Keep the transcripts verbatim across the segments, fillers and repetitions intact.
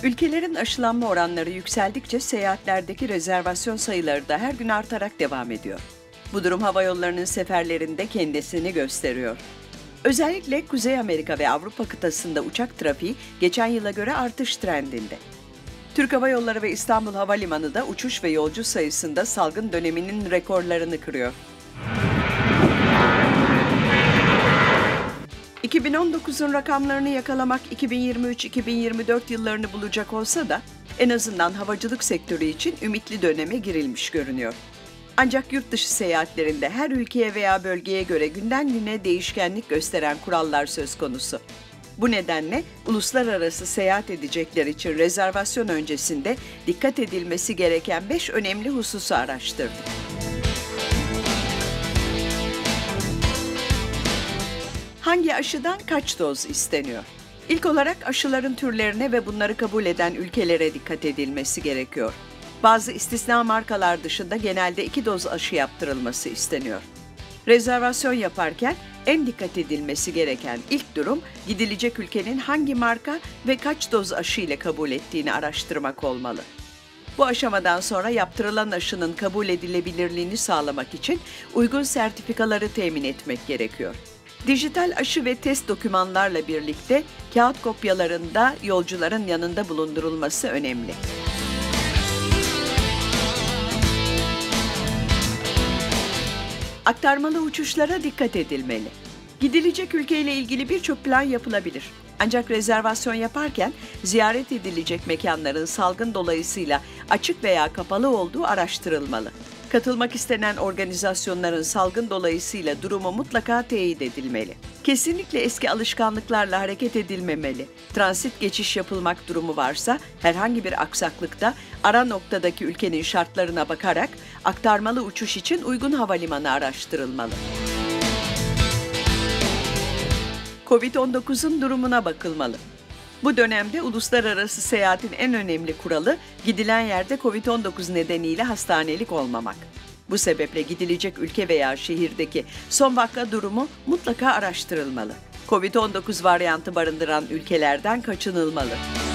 Ülkelerin aşılanma oranları yükseldikçe seyahatlerdeki rezervasyon sayıları da her gün artarak devam ediyor. Bu durum havayollarının seferlerinde kendisini gösteriyor. Özellikle Kuzey Amerika ve Avrupa kıtasında uçak trafiği geçen yıla göre artış trendinde. Türk Hava Yolları ve İstanbul Havalimanı da uçuş ve yolcu sayısında salgın döneminin rekorlarını kırıyor. iki bin on dokuzun rakamlarını yakalamak iki bin yirmi üç iki bin yirmi dört yıllarını bulacak olsa da en azından havacılık sektörü için ümitli döneme girilmiş görünüyor. Ancak yurt dışı seyahatlerinde her ülkeye veya bölgeye göre günden güne değişkenlik gösteren kurallar söz konusu. Bu nedenle uluslararası seyahat edecekler için rezervasyon öncesinde dikkat edilmesi gereken beş önemli hususu araştırdık. Hangi aşıdan kaç doz isteniyor? İlk olarak aşıların türlerine ve bunları kabul eden ülkelere dikkat edilmesi gerekiyor. Bazı istisna markalar dışında genelde iki doz aşı yaptırılması isteniyor. Rezervasyon yaparken en dikkat edilmesi gereken ilk durum, gidilecek ülkenin hangi marka ve kaç doz aşı ile kabul ettiğini araştırmak olmalı. Bu aşamadan sonra yaptırılan aşının kabul edilebilirliğini sağlamak için uygun sertifikaları temin etmek gerekiyor. Dijital aşı ve test dokümanlarla birlikte kağıt kopyalarında yolcuların yanında bulundurulması önemli. Aktarmalı uçuşlara dikkat edilmeli. Gidilecek ülkeyle ilgili birçok plan yapılabilir. Ancak rezervasyon yaparken ziyaret edilecek mekanların salgın dolayısıyla açık veya kapalı olduğu araştırılmalı. Katılmak istenen organizasyonların salgın dolayısıyla durumu mutlaka teyit edilmeli. Kesinlikle eski alışkanlıklarla hareket edilmemeli. Transit geçiş yapılmak durumu varsa herhangi bir aksaklıkta ara noktadaki ülkenin şartlarına bakarak aktarmalı uçuş için uygun havalimanı araştırılmalı. kovid on dokuzun durumuna bakılmalı. Bu dönemde uluslararası seyahatin en önemli kuralı gidilen yerde kovid on dokuz nedeniyle hastanelik olmamak. Bu sebeple gidilecek ülke veya şehirdeki son vaka durumu mutlaka araştırılmalı. kovid on dokuz varyantı barındıran ülkelerden kaçınılmalı.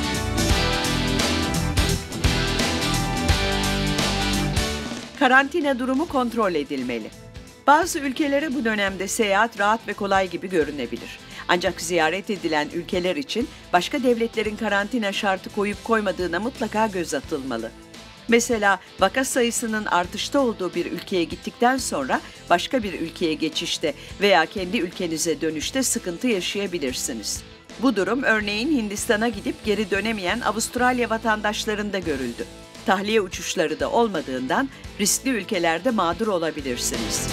Karantina durumu kontrol edilmeli. Bazı ülkelere bu dönemde seyahat rahat ve kolay gibi görünebilir. Ancak ziyaret edilen ülkeler için başka devletlerin karantina şartı koyup koymadığına mutlaka göz atılmalı. Mesela vaka sayısının artışta olduğu bir ülkeye gittikten sonra başka bir ülkeye geçişte veya kendi ülkenize dönüşte sıkıntı yaşayabilirsiniz. Bu durum örneğin Hindistan'a gidip geri dönemeyen Avustralya vatandaşlarında görüldü. Tahliye uçuşları da olmadığından riskli ülkelerde mağdur olabilirsiniz.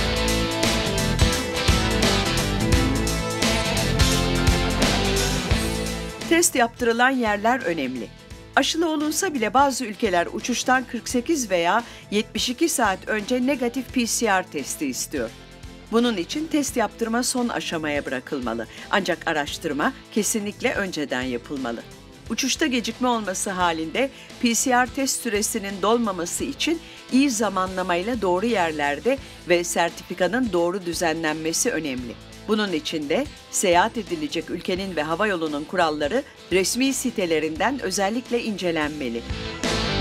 Test yaptırılan yerler önemli. Aşılı olunsa bile bazı ülkeler uçuştan kırk sekiz veya yetmiş iki saat önce negatif P C R testi istiyor. Bunun için test yaptırma son aşamaya bırakılmalı. Ancak araştırma kesinlikle önceden yapılmalı. Uçuşta gecikme olması halinde P C R test süresinin dolmaması için iyi zamanlamayla doğru yerlerde ve sertifikanın doğru düzenlenmesi önemli. Bunun için de seyahat edilecek ülkenin ve havayolunun kuralları resmi sitelerinden özellikle incelenmeli.